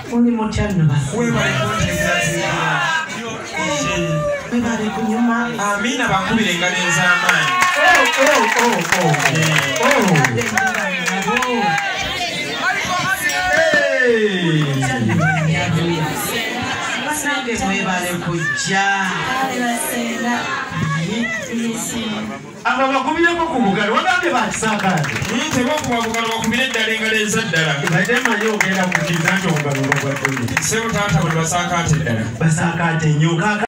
Muli mutyanno webale kuntegeeza webale kunyuma. Amina bakubire engalo ez'amaanyi. Sange mwebale kujja. abo bakubireko ku bugalo wagambye bakisaakaate Tebokuba bugalo bakubire eddala engalo ezaddala. badde manyi ogenda kukiza nti obugalo bwagwaddoli Ssebo taata bwe basaakaate eddala. basaakaate nnyo